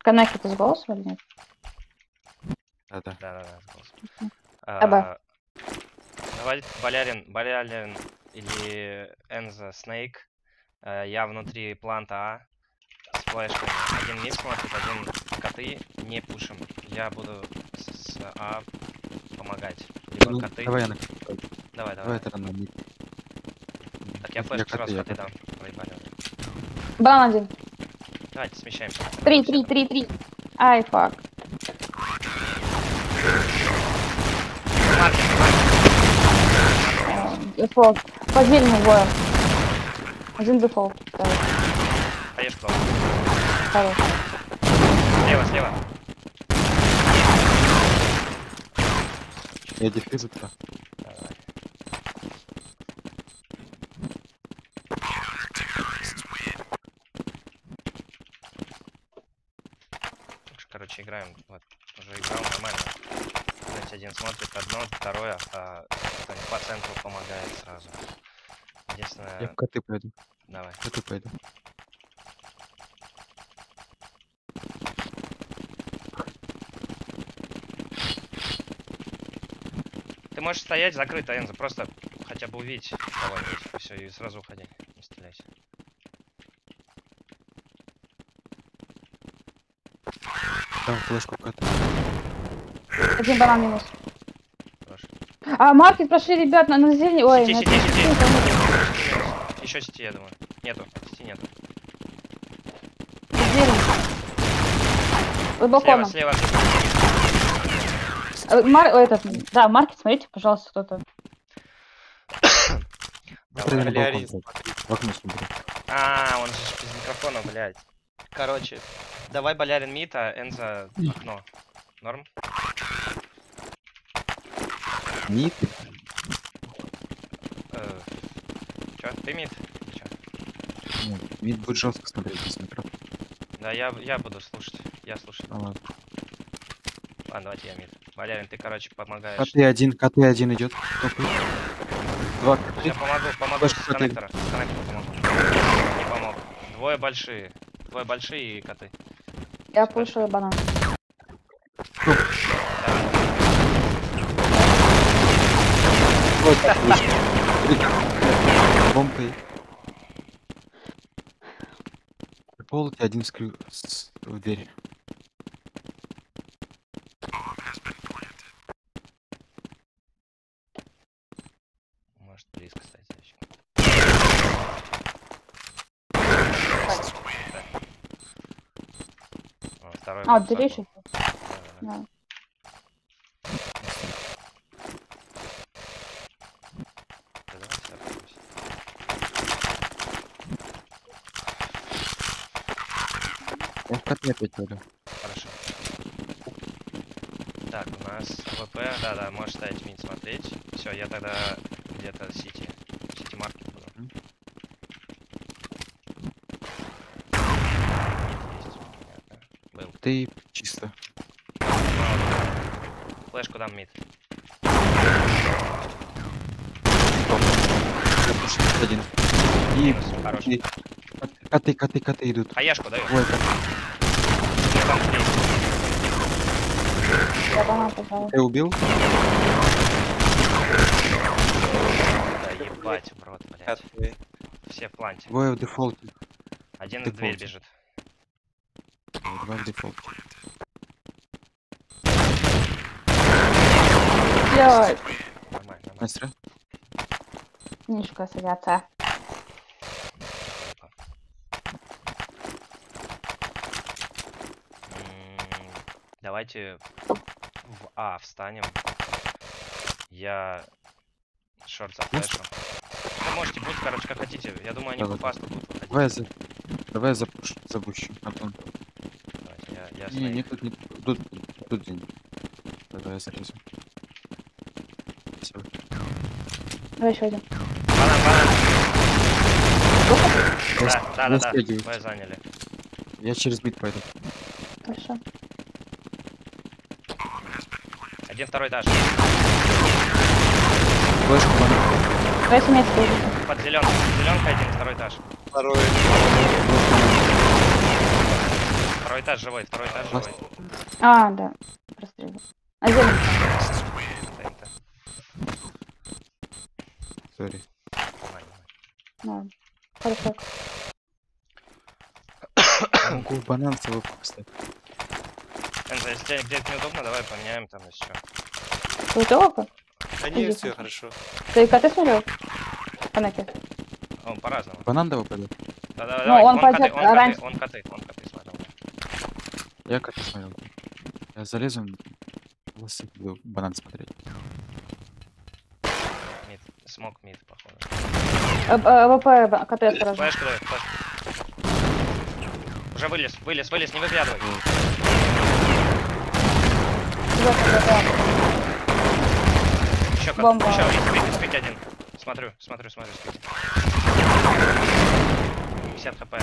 Коннект это с голосом или нет? Да. Да, с голосом. Аба. Давай Балярин или Энза Снейк. Я внутри планта А с флешками. Один мид смотрит, один коты. Не пушим. Я буду с А помогать. Либо Ну, коты. давай я на... Давай. это на мид. Так, я флешку сразу я коты дам. Проебали. Банан один. Давайте смещаемся. 3. Ай, фак. Дефолт. Подзельный воин. Один дефолт. Поешь кто? Хорош. Слева. Я дефизу туда. Давай. Короче, играем. Вот. Уже играл нормально. Знаете, один смотрит одно, второе, а кто-нибудь по центру помогает сразу. Единственное... Я в коты пойду. Давай. В коты пойду. Ты можешь стоять закрыто, Энзо, просто хотя бы увидеть кого-нибудь. Все, и сразу уходи. Не стреляйся. Там флешку коты. Один банан минус. Хорошо. А, маркет прошли, ребят, на зелени. Ой, Сети. на Еще сети, я думаю. Нету. Сети нету. зелень. Под балконом. Слева. Да, маркет, смотрите, пожалуйста, кто-то. Давай. На Балярин, балкон. В окно смотри. Он же без микрофона, блядь. Короче, давай Балярин мид, а Энза окно. Норм? Мид? Чё, ты мид? Чё? Нет, мид будет жестко смотреть без микрофона. Да, я буду слушать. Я слушаю. А, ладно. Ладно, давайте я мид. Балярин, ты, короче, помогаешь. КТ один идет. Топает. Два Я коты. помогу с Флешка коты. коннектора. С коннектора помогу. Не помог. Двое большие и коты. Я пушаю банан. Вот так вышел. Бомкой. Пол один в дверь. Может, близко, кстати. Второй. А, вот дверь еще. Да. Да. Я в коты опять пойду. Хорошо. Так, у нас ВП, да, можешь ставить мид смотреть. Все, я тогда где-то сити маркет буду. Есть, понятно. Был. Ты чисто. Флешку дам мид. Один. И Минус, хорош. коты идут. Хаяшку даю. Ой, коты. Там здесь. Я банан пожалуй. Ты убил? Да ебать в рот, блядь. Коты. Все в планте. Двое в дефолте. Один в дверь дефолте. бежит. Два в дефолте. Блядь. Нормально. Мастера? Нишка садятся. Давайте в А встанем. Я шорт зафлешу. Вы можете будь, короче, как хотите. Я думаю, они по фасту будут выходить. Давай запущу. Антон. Давайте, я Не, снайп. тут день. Давай я залезу. Все. Давай еще один. Банан. Я Да. стягиваюсь. Мы заняли. Я через мид пойду. Хорошо. Один, второй этаж. Флешку банан. Давай семейство будет. Под зеленкой. Зеленка один, второй этаж. Второй. Второй Второй этаж живой, второй этаж Ласт. живой. А, да. Прострелил. А зелень. Тента. Сори. Ну, хорошо. Могу банан свой поставить. Энза, если тебе где-то неудобно, давай поменяем там, если что. Ты готова? Да не, Иди. все хорошо. Ты коты смотрел? Панаки. Он по-разному. Банан давай пойдет. Да-да, Ну, давай, он он пойдет коты, раньше. он коты смотрел. Я как смотрел. Я залезу в лысы, буду банан смотреть. Мид, смог мид, походу. АВП, коты осторожно. Флешку давай, флешку. Уже вылез, не выглядывай. Еще Бомба. еще, спить один. Смотрю, спить. 50 хп.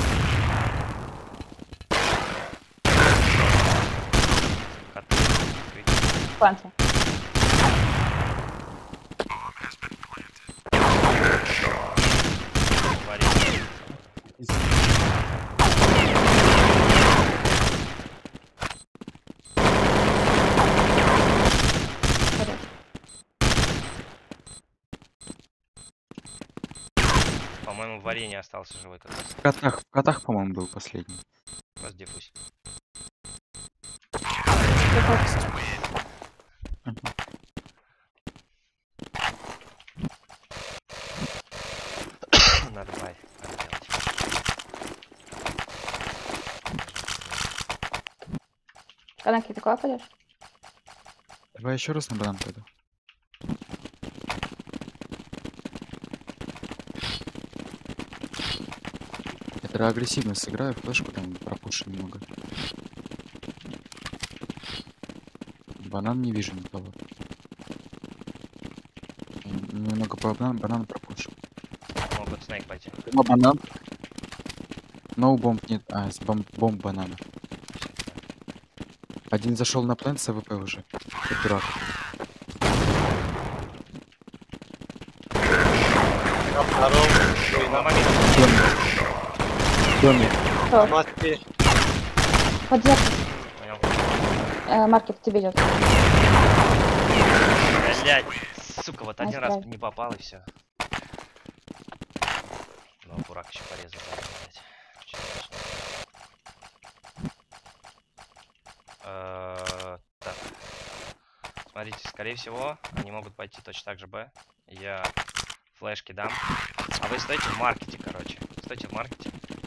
Коты, спить. Панца. Варить. По-моему, в варенье остался живой как раз. В котах, по-моему, был последний. Раздевусь. Надо бай делать. Панаки, ты куда пойдешь? Давай еще раз на банан пойду. Это агрессивно сыграю, флешку там пропушу немного. Банан не вижу никого. Немного по банан пропушу. Могут снайк пойти. Но банан. No бомб нет. А, с бомб банана. Один зашел на плент с АВП уже. Ты дурак. Здорово. Мама мид. В доме. Кто? Матвей. Подъезд. Понял. Маркет тебе идет. Блять, сука, вот один раз Оставь. не попал и все. Ну, бурак еще порезал, блять. Так. Смотрите, скорее всего, они могут пойти точно так же Б. Я флешки дам. А вы стойте в маркете, короче. Стойте в маркете.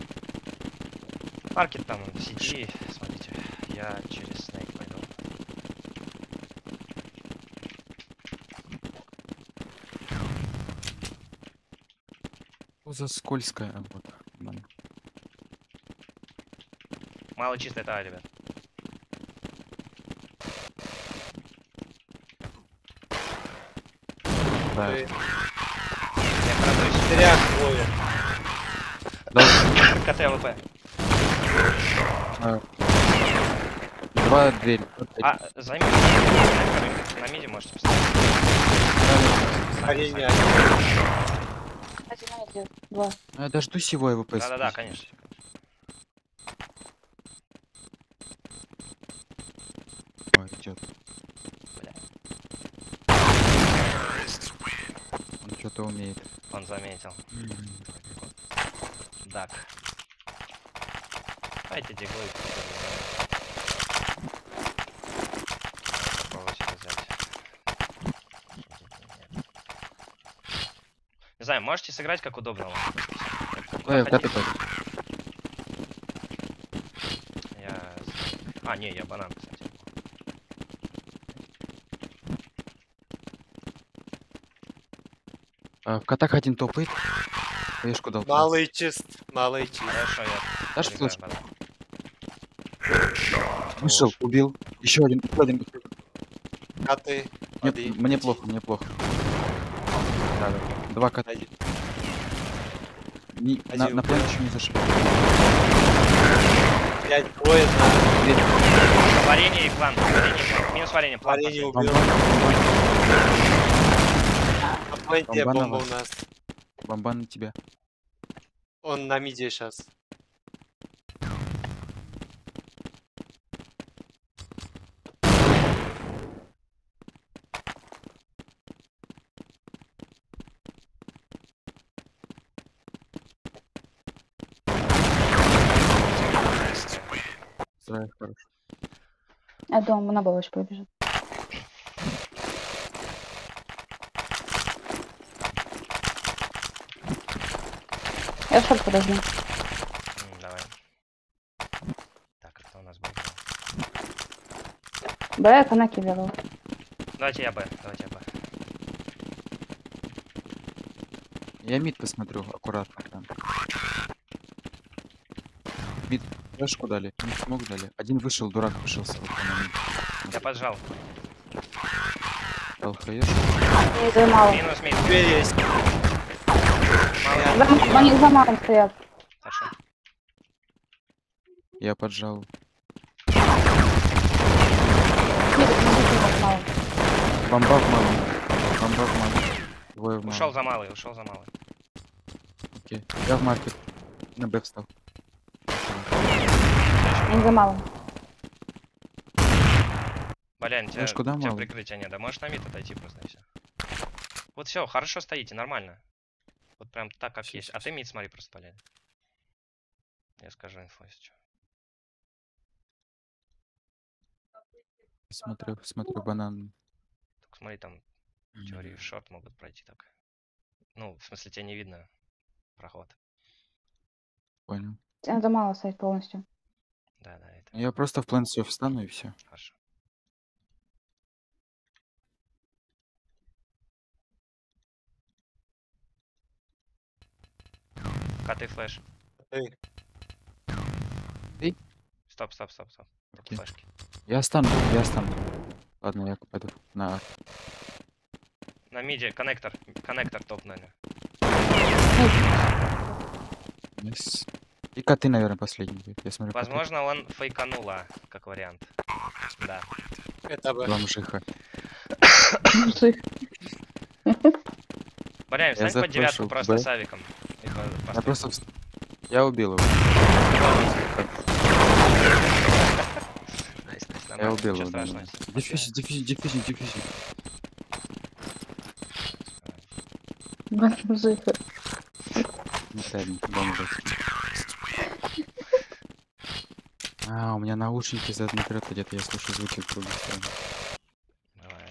Маркет там в сети, смотрите. Я через снейк пойду. Что за скользкая вот. Мало чисто это, ребят. Да. Ты. Я продаюсь. Зря двое. Да, КТ АВП. два дверь. А, займи. На миде можете поставить. Варенье. Один на идет. Два. Я дождусь его АВП. Да-да-да, конечно. Ой, идет. Бля, Он что-то умеет. он заметил. Так. Дайте диглы. Попробую себе взять. Не знаю, можете сыграть как удобно вам. Ой, Куда ты хотите. Я... А, не, я банан, кстати. В котах один топает. Флешку дал. Малый чист. Малый чист. Хорошо, я... Дашь забегаю флешку? банан. Вышел, убил. Еще один. Коты. Мне плохо, мне плохо. Да, да. Два кота. Один. На Один план убил. еще не зашел. 5 двое на дверь. Варенье и план. Варенье и план. Минус варенье, план. Варенье последний. убил. На планте Бомба на бомба у вас. нас. Бомба на тебя. Он на миде сейчас. Сарай хорош. Я думаю, на балочку побежит. Я шорт подожду. Давай. Так, а кто у нас был? Б, канаки беру. Давайте я Б. Давайте я Б. Я мид посмотрю аккуратно там. Мид флешку дали, мид смог дали. Один вышел, дурак вышел с АВП на мид. Я поджал. Дал хаеш. Не за мало. Минус мид. Дверь есть. Они за малым стоят. Хорошо. Я поджал. Мало. Бомба в маму. Бомба в маму. Двое в маму. Ушел за малый, ушел за малый. Окей. Я в маркет. На Б встал. Они за малым. Балян, Знаешь, куда тебя мало? прикрытия нет. Да можешь на мид отойти просто и все. Вот все, хорошо стоите, нормально. Вот прям так, как Всё, есть. всё, А ты мид смотри просто, Балян. Я скажу инфу, если что. Смотрю банан. Только смотри, там в теории в шорт могут пройти так. Ну, в смысле, тебе не видно проход. Понял. Они за мало стоять полностью. Да, да, это Я просто в план все встану и все. хорошо. Коты флеш. Эй, Стоп, стоп, стоп, стоп. Окей. Флешки. Я остану. Ладно, я пойду на... На миде коннектор. Коннектор топ, наверное. Найс. И коты, наверное, последний будет. Я смотрю, коты. Возможно, он фейканула, как вариант. Да. это бы. Бомжиха. Баряем, Я стань под девятку запрошил просто Б. с авиком. И Я просто... Я убил его. Найс, найс, Я нормально, убил ничего его. да, страшного. да. Дефьюзи. Мужик. Бомжик. У меня наушники задом наперед где-то, я слышу звуки в другой стороне. Давай.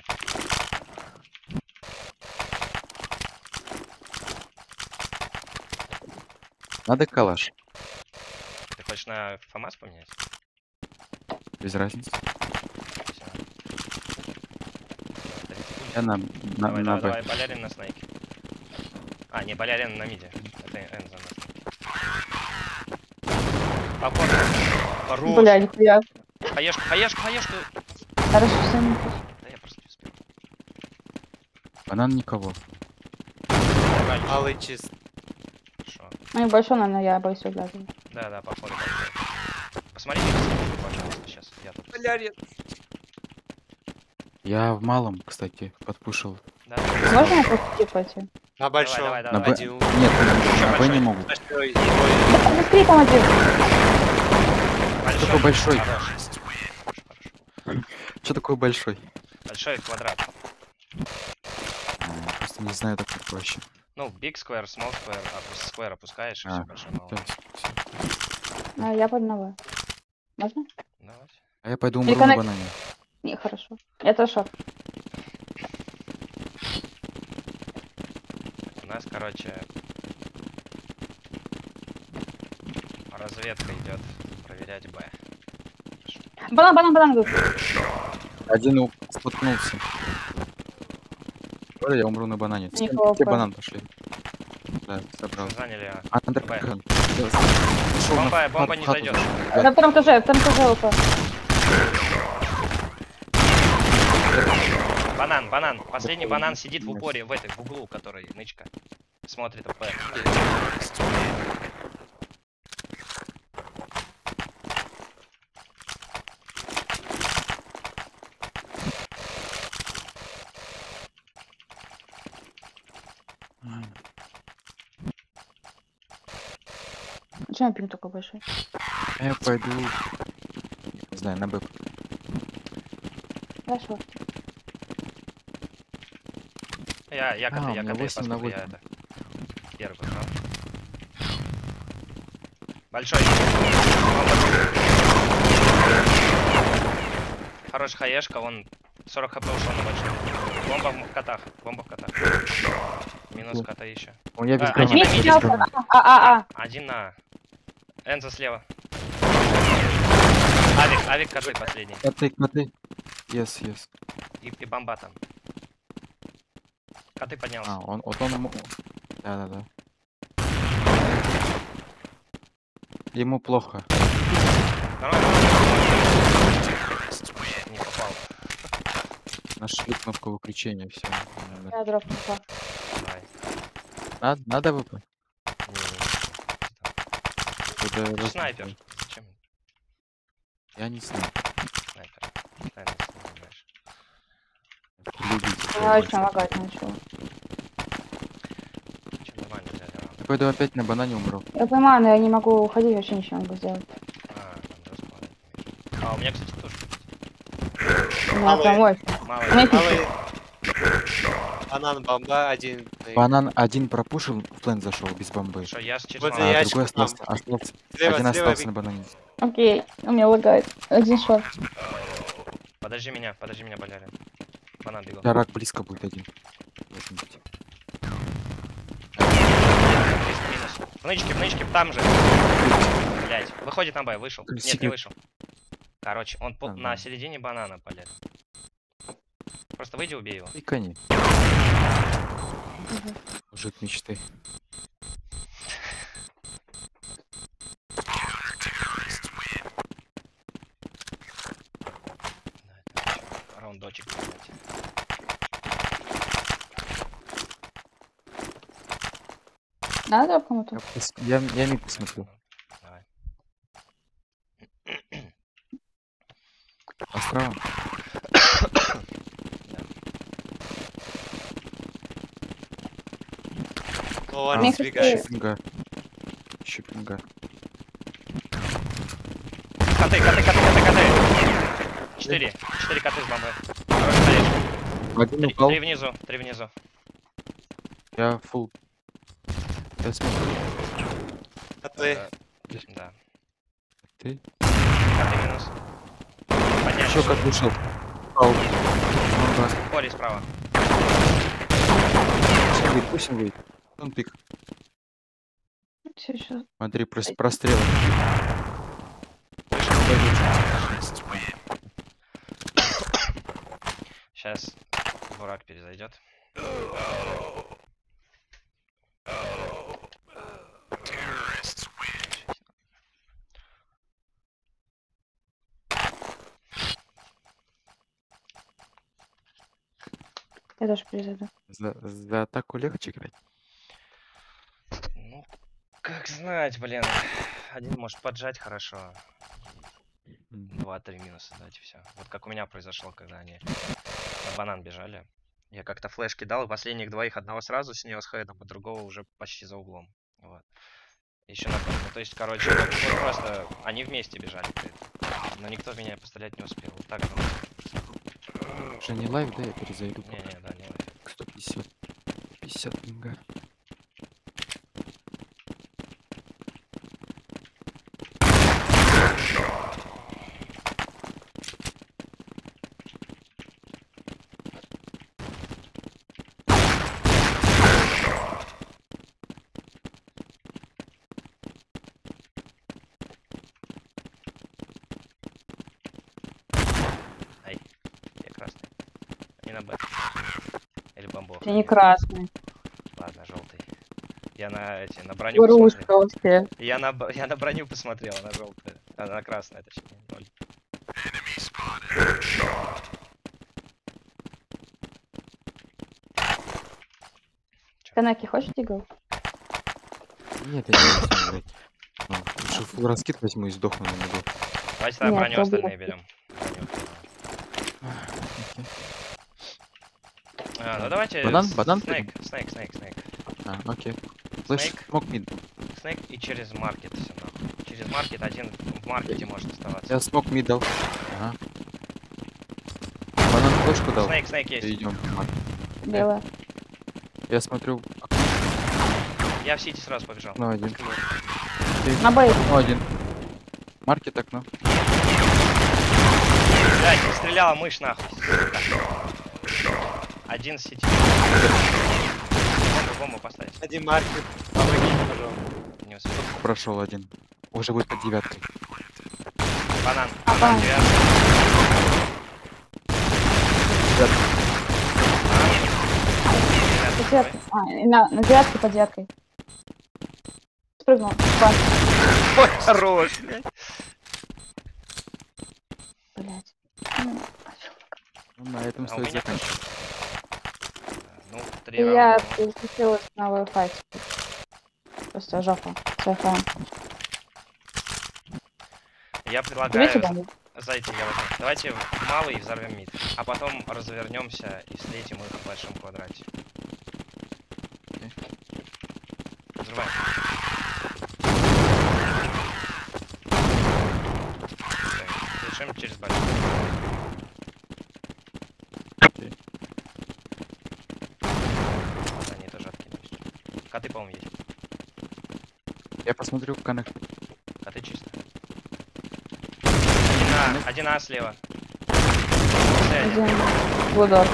Надо калаш. Ты хочешь на ФАМАС поменять? Без разницы. Всё. Я на Давай, Б. давай, Балярин на снайке. А, не, Балярин на миде. Это Энза на снайке. Попор. Хорош. Бля, нихуя. Хаешку. Хорошо, все не Да я просто не успел. Банан никого. Нормально. Малый чист. Хорошо. Ну, большой, наверное, я боюсь углядывать. Да, да, походу большой. Посмотрите на снайпер, пожалуйста, сейчас. Я тут. Полярин. Я в малом, кстати, подпушил. Да. Можно я просто пойти? На большом. давай, На давай. Б... Один. Нет, на Б большой? не могут. Большой. Да, быстрее там один. Такой большой. Хорош. Что такое большой? Большой квадрат. Просто не знаю такой проще. Ну, big square, small square, square опускаешь, и все, большой, малый. А, я пойду на В. Можно? Давайте. А я пойду Или умру на коннект- банане. Не, хорошо. Это шок. У нас, короче, разведка идет проверять Б. Банан, говорю. Один споткнулся. Ой, я умру на банане. Никого Все понял. банан пошли. Да, собрал. Заняли А. Андеркан. Бомба не зайдет. На втором этаже ЛП. Банан. Последний банан сидит в упоре, в углу, который нычка. Смотрит АП. Почему пинг такой большой? Я пойду... Не знаю, на Б. Хорошо. Я у коты, меня 8 на поскольку я 8. это. Первый пожал. Большой. хорошая хаешка, вон 40 хп ушел на большой. Бомба в котах, бомба в котах. Минус кота еще. Он я без один гранаты, на без миде. гранаты. Один на... Энза слева. Авик коты последний. Коты. Yes. И бомба там. Коты поднялся. А, вот он... Да. Ему плохо. Нормально. Не попал. Нашли кнопку выключения, все. Я дроп попал. Давай. Надо ВП? Не. Снайпер. Зачем? Я не знаю. Снайпер. Тайно знаешь. Любите. Я очень лагать начал. Чем нормально взяли? Я пойду опять на банане умру. Я понимаю, но я не могу уходить, вообще ничего не могу сделать. Там расплавить. А, у меня, кстати, тоже. У меня Малый. прям ой. Мало. У меня Малый. Банан, бомба, один. Банан один пропушил, в плен зашел без бомбы. Что, я через Вот мало. я- А ящик другой там. остался. Слева, Один слева, остался на банане. Окей, у меня лагает. Один шот. Подожди меня, Болярин. Банан бегал. Рак близко будет один. Должен быть. Минус. В нычке, там же. Блять. Выходит на Б, вышел. Нет, не Секрет. вышел. Короче, он Ага. на середине банана, блядь. Просто выйди, убей его. И кони. Мужик мечты. Раундочек, блядь. Надо дроп кому-то? Я мид посмотрю. Давай. Острова. О, он Мне сбегает. Щипинга. Щипинга. Коты. 4 коты с бомбой. Один упал. 3 внизу. Я фул. Я смотрю. А ты? Да. Ты? Коты минус. Поднять. Еще как вышел. Упал. Бомба. Поле справа. Пусть он выйдет. Он пик. Все еще. Смотри, прострел. Сейчас бурак перезайдет. Я тоже перезайду. За атаку легче играть. Ну, как знать, блин. Один может поджать хорошо. 2-3 минуса дать, и все. Вот как у меня произошло, когда они на банан бежали. Я как-то флеш кидал, и последних двоих одного сразу снес хедом, а другого уже почти за углом. Вот. Еще на то есть, короче, вот просто они вместе бежали. Но никто в меня пострелять не успел. Вот так вот. Уже не лайв, да, я перезайду. Не, да, не лайф. 150. 50 пинга. Я красный. Не на Б. Или бомбов. Ты не красный. Ладно, желтый. Я на броню посмотрел. Грушка вообще. Я на броню посмотрел, она желтая. Она красная, точнее. 0. Канаки, хочешь тигл? Нет, я не буду играть. Лучше фул раскид возьму и сдохну на меду. Давайте тогда Нет, броню то остальные будет. берем. Ну давайте. Банан Снейк. А, окей. Флэш, Снейк. смог мид. Снейк и через маркет все нахуй. Через маркет один в маркете может оставаться. Я смог мид дал. Ага. Банан флешку дал. Снейк есть. Идем. Белая. Я смотрю. Я в сити сразу побежал. Окно один. На бэй. Окно один. Маркет окно. Блядь, не стреляла мышь нахуй. Сука. Один сети. Бомбу поставить. Один маркер. Помогите, пожалуйста. Не успел. Прошел один. Уже будет под девяткой. Банан. А, Банан банан. 9. По девятке. А, и на девятке по девяткой. Спрыгнул. Бан. Ой, хорош, блядь. Блять. Ну, на этом А у стоит меня заканчивать. Ну, 3 Я раунда. переключилась на Wi-Fi. Просто жопа. С Wi-Fi. Я Берите предлагаю... бомбу. Зайти я возьму. Давайте в малый взорвем мид. А потом развернемся и встретим их в большом квадрате. Взрываем. Всё, решим через большой. Окей. Вот они тоже откинулись. Коты, по-моему, есть. Я посмотрю коннект. Коты чисто. Один А слева. Один. Блудор.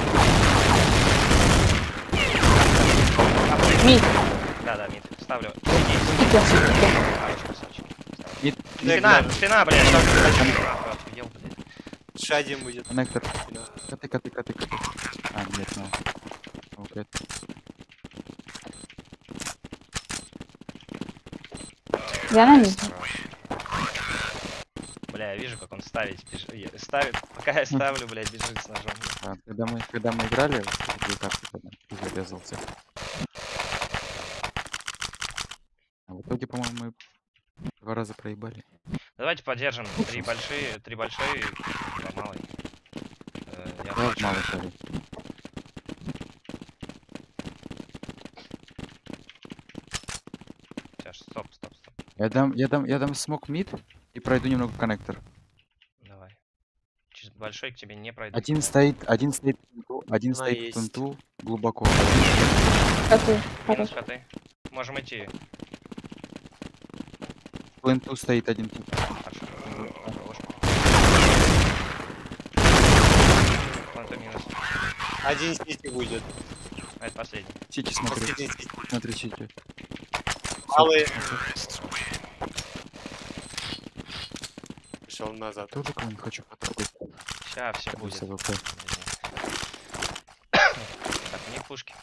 Мид. Да, мид. Ставлю. Тики. Хорош, красавчик. Мид. Спина, блядь. Нахуй, охуел, блядь. Еще один будет. Коннектор. Коты. А, нет, ну. Окей. Я на мид. Бля, я вижу, как он ставит, ставит. Пока я ставлю, блядь, бежит с ножом. А, когда мы играли, две карты тогда, ты зарезался. А в итоге, по-моему, мы 2 раза проебали. Давайте поддержим. 3 большие, 2 малые. Я Да, хочу. мало шарит. Сейчас, стоп. Я дам смок мид и пройду немного коннектор. Давай. Через большой к тебе не пройду. Один стоит в Она есть. пленту глубоко. Коты. Минус Хорош. коты. Можем идти. В пленту стоит один тип. Хорошо. Хорош. Планта минус. Один сити будет. А это последний. Сити смотри. Последний сити. Смотри, сити. Малый. Пошел назад. Тоже кого-нибудь хочу потрогать. Сейчас все будет. С АВП. Так, у них пушки.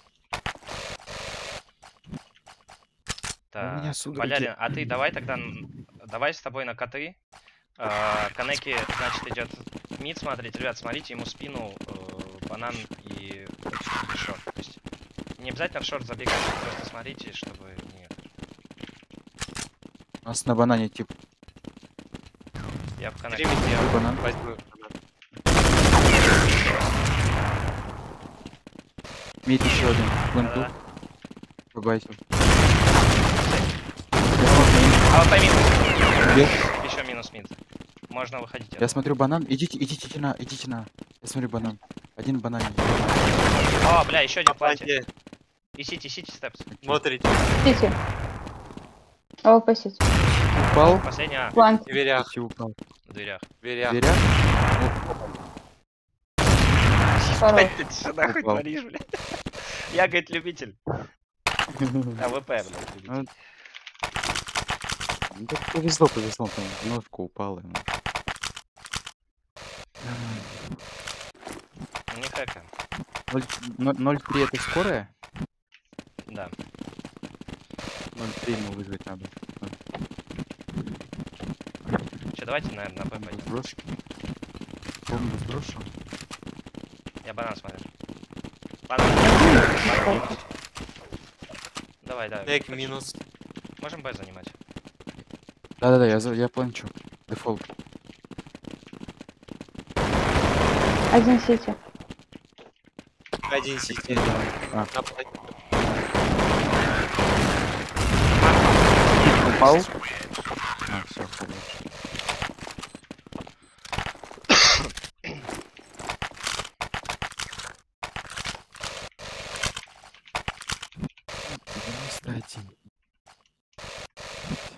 меня Так, судороги. Валерин, а ты давай тогда, давай с тобой на коты. Канеки, значит, идет мид смотреть. Ребят, смотрите ему спину, банан и шорт. То есть не обязательно в шорт забегать, просто смотрите, чтобы нет. У нас на банане тип. Я в канеке. Примите, я Банан. возьму. Мид еще один. В пленту. Да-да-да. Побайся. А вот минус. Бег. Еще минус мид. Можно выходить. Я смотрю банан. Идите на. Я смотрю банан. Один банан. О, бля, еще один На платье. планте. И сити, степс. Смотрите. Сити. АВП сити. Упал. Последний А. Плант. В дверях. Сити упал. В дверях. В дверях. Дверя? Хорош. Ты что нахуй Упал. творишь, блядь? Я, говорит, любитель. АВП, блядь, любитель. Ну, так повезло, там ножку упала ему. Не хэка. 0.3 это скорая? Да. 0.3 ему вызвать надо. Че, давайте, наверное, на Б пойдем. Сброшу. Бомбу сброшу. Я банан смотрю. Банан. Давай, да. Тек хочешь? минус. Можем Б занимать. Да-да-да, я планчу. Дефолт. Один сити. Один сити. А. На планте. Упал? А, все, хорошо.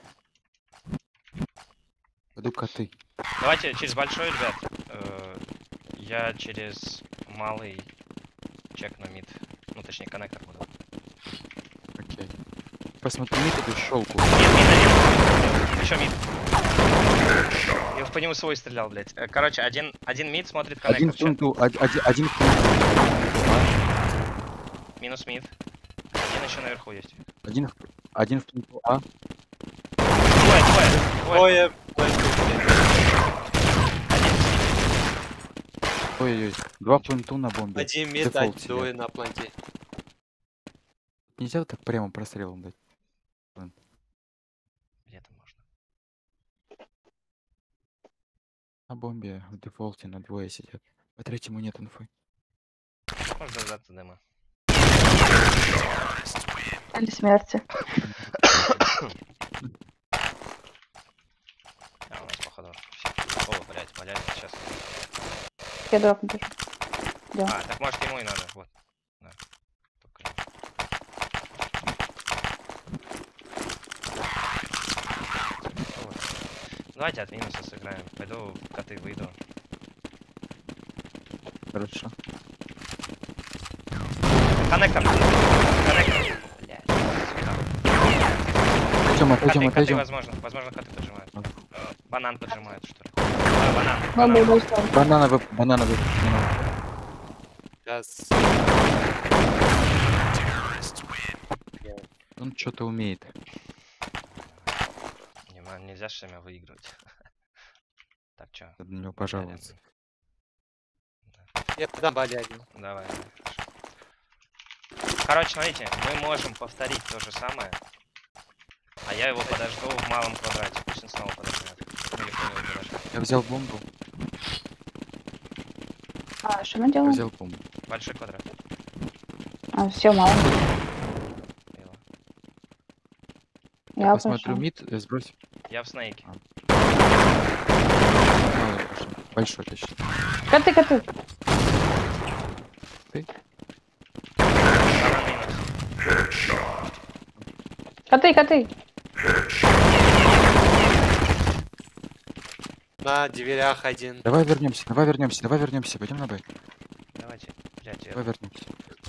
Пойду коты. Давайте через большой, ребят. Я через малый чекну мид. Ну, точнее, коннектор буду. Окей. Посмотри, мид эту щелку. Мид. Еще мид. Я по нему свой стрелял, блядь. Короче, один мид смотрит Один коннектор. в тунту, один в тунту. Минус мид. Один еще наверху есть. Один в тунту А. Двое. Ой-ой-ой. Два в тунту на бомбе. Один мид, Дефолт себе. двое на планте. Нельзя вот так прямо прострелом дать. Где-то можно. На бомбе в дефолте на двое сидят. По третьему нет инфы. Можно дождаться дыма. Или смерти. А, у нас походу все. О, блядь, полярин сейчас. Я дроп напишу. А, так может ему и надо, вот. Да. Только... Вот. Давайте от минуса сыграем. Пойду в коты выйду. Хорошо. Коннектор. Коннектор. Блядь, сука. Отойдем, Коты, отойдем, коты, отойдем. возможно, коты поджимают. Ладно. Банан поджимают, что ли. А, банан. Бомба банан. вышла. Банана вы. Сейчас. Он что-то умеет. Нельзя же меня выигрывать. Так, чё? Надо на него пожаловаться. Я дам Балярин. Давай. Короче, смотрите, мы можем повторить то же самое. А я его подожду в малом квадрате. Пусть он снова подождет. Или кто его подождет. Я взял бомбу. А, что мы Я делаем? взял бомбу. Большой квадрат. А, все, мало. Его. Я Посмотрю пошла. мид, сбрось. Я в снейке. Малый пошел. Большой точно. Коты. Банан минус. Коты. На дверях один. Давай вернемся. Пойдем на Б. Давайте. Блядь, я... Давай вернемся.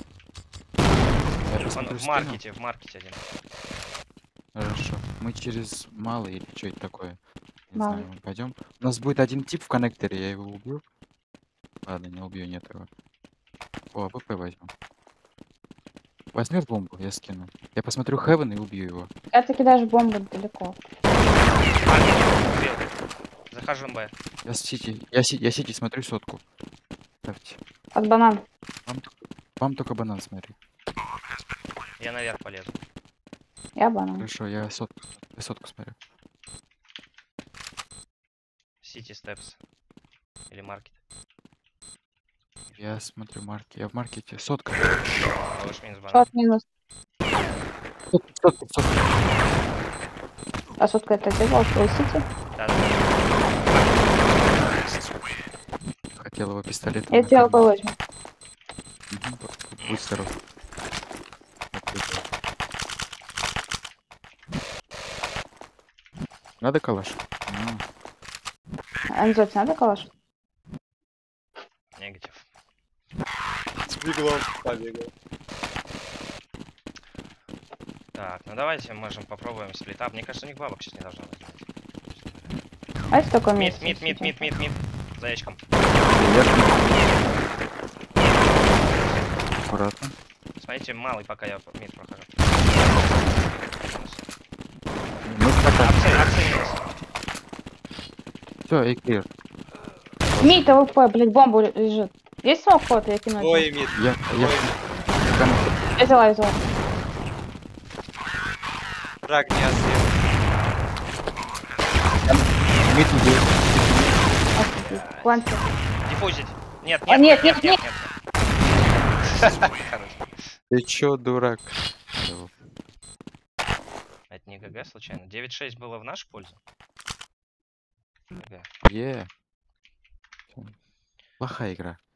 Я Он посмотрю в спину. маркете один. Хорошо. Мы через малый или что это такое? Не Малый. знаю, пойдем. У нас будет один тип в коннекторе, я его убью. Ладно, не убью, нет его. О, АВП возьмем. Возьмет бомбу, я скину. Я посмотрю Heaven и убью его. Когда ты кидаешь бомбу далеко. Убил. Захожу на Б. Я сити смотрю сотку. Ставьте. Под банан. Вам только банан смотри. Я наверх полезу. Я банан. Хорошо, я сотку смотрю. Сити степс. Или маркет. Я смотрю марки. Я в маркете. Сотка. Лучше минус банан. Шот минус. Сотка. А сотка это делал, сити. Да. Хотел его пистолетом. Я тебя возьму. Будь здоров. Надо калаш? Энзо, тебе надо калаш? Негатив. С биглом побегал. Так, ну давайте можем попробуем сплитап. Мне кажется, у них бабок сейчас не должно быть. А это такой Мид. месяц. За яичком. Аккуратно. Смотрите, малый, пока я мид прохожу. Мы пока. Акция минус. Все, и клир. Мид, АВП, блядь, бомба лежит. Есть смог ход, я кину. Двое мид. Я. Я взяла. Враг не осел. Мид убил. Планте. Диффузить. Нет. Нет. Короче. Ты чё, дурак? Это не ГГ случайно? 9-6 было в нашу пользу? ГГ. Плохая игра.